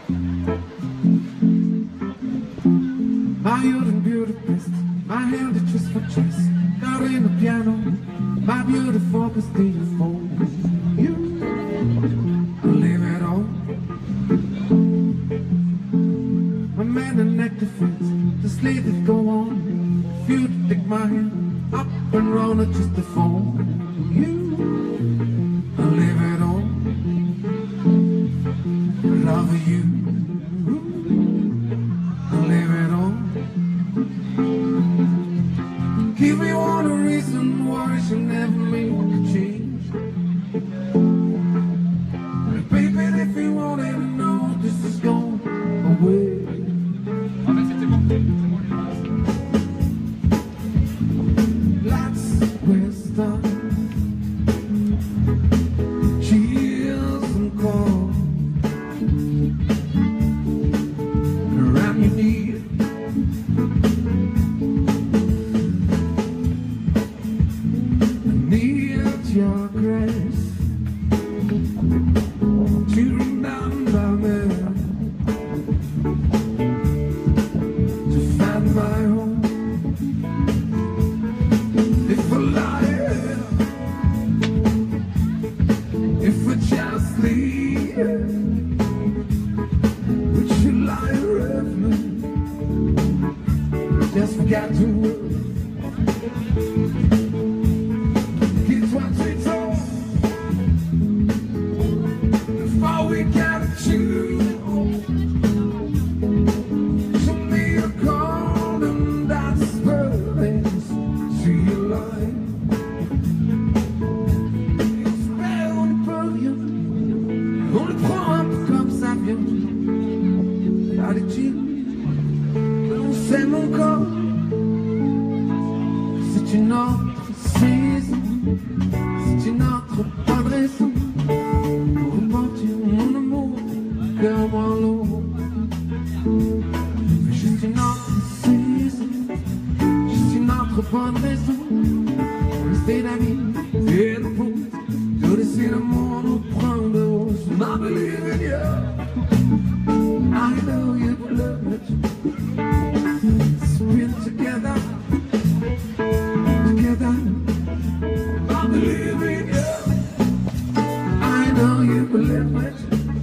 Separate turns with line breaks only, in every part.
My youth and Budapest, my hand is just for chess. Got in the piano, my beautiful Castillo for you. I leave it all. My man and neck defense, just let it go on. If you take my hand up and round it just the phone. You, I leave it all. Love you. I leave it all. Give me one reason why I should never make a change. Baby, if you wanted to know, this is going away. Lights will stop. Chills and cold. Around your knee. Your grace to remember me, to find my home. If I lie, if I just leave, would you lie with me? Just forgot to work. We gotta choose. To me a cold and that's perfect. See your life. J'espère on n'y peut rien. On le prend un peu comme ça vient. Allez chill. On s'aime encore. C'est une autre saison. C'est une autre bonne raison. Come on over. Juste une autre saison, juste une autre bonne raison pour rester d'amis et de potes, de laisser l'amour nous prendre de haut. I believe in you. I know you love it. Spin together, together. I believe in you. I know you believe it.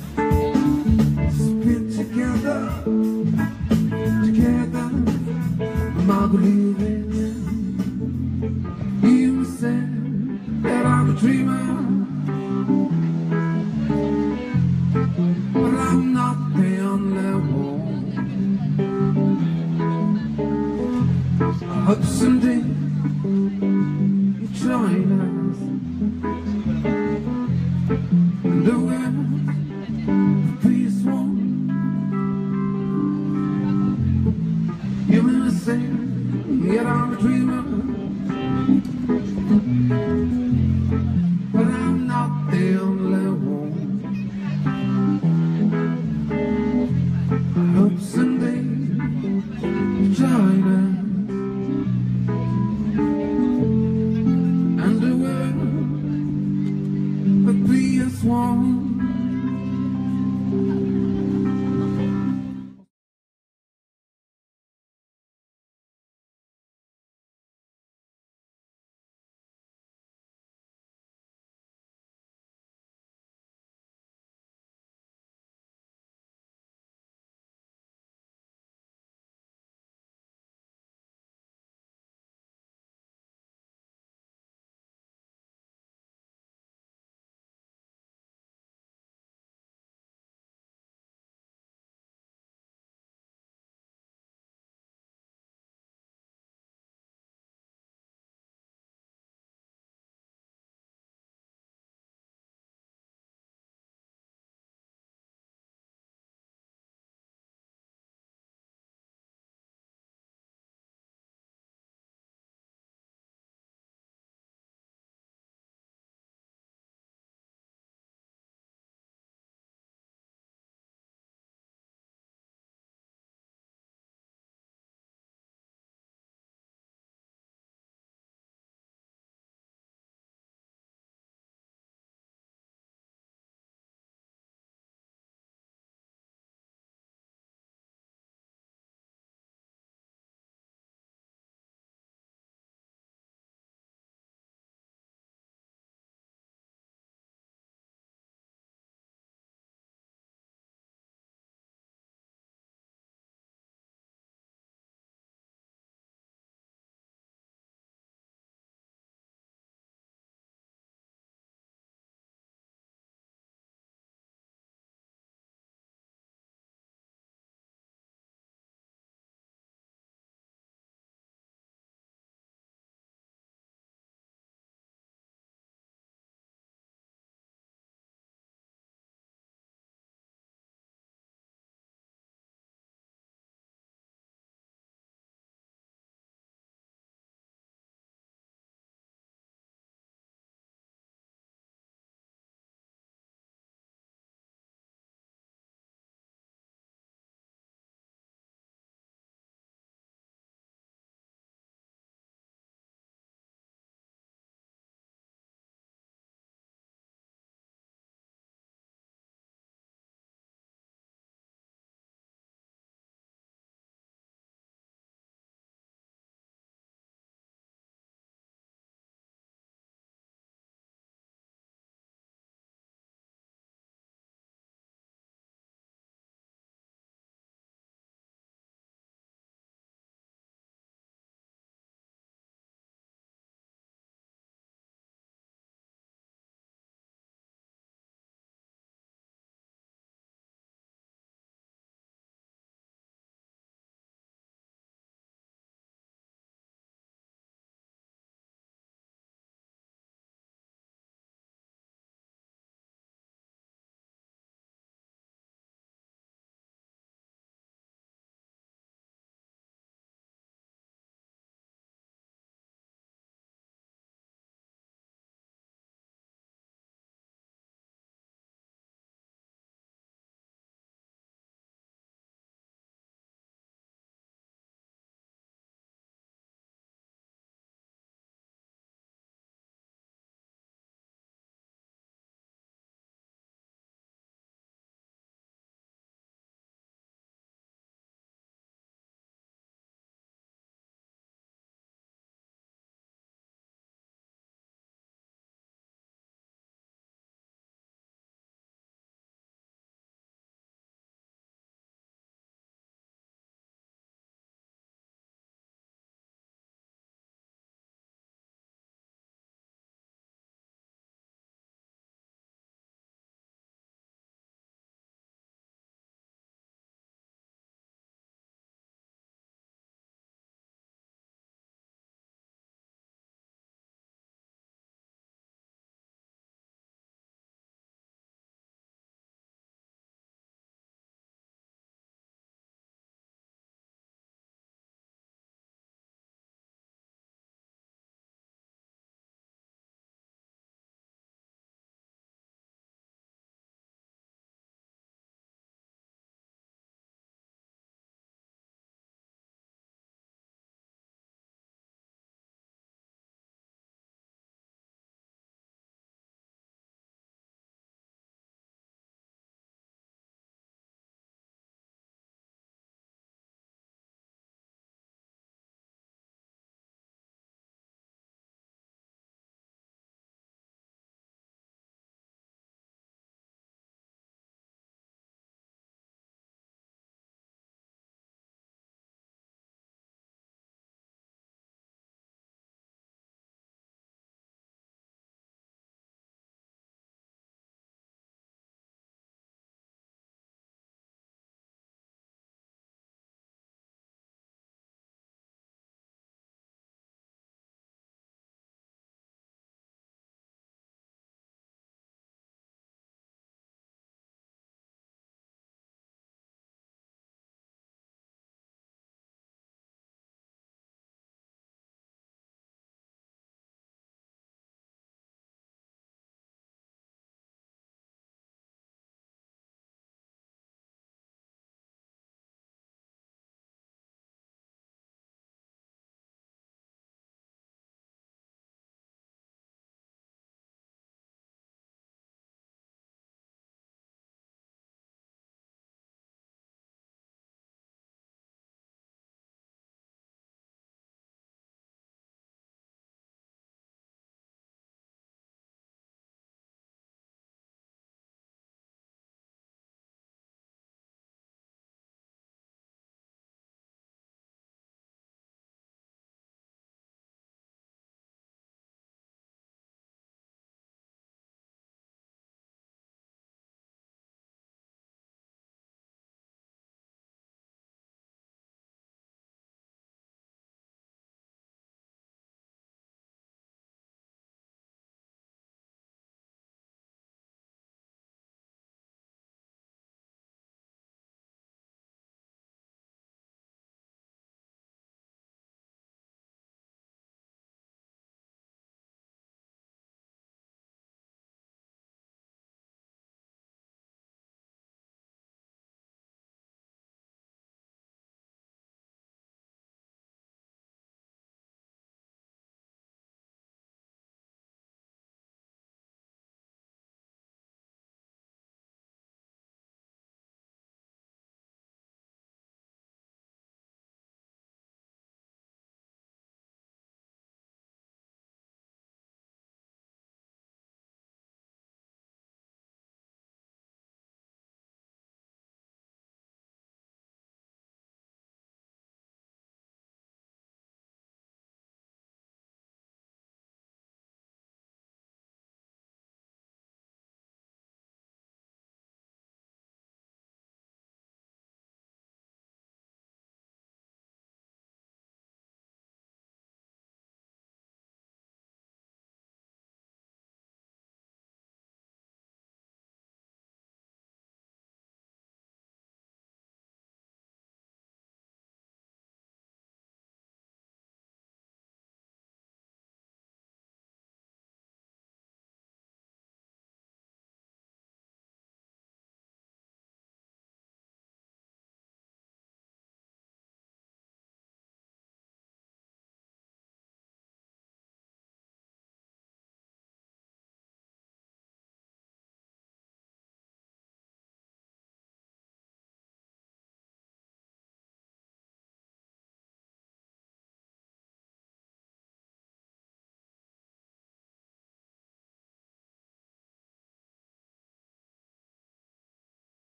Together, I believe it. You said that I'm a dreamer, but I'm not the only one. I hope someday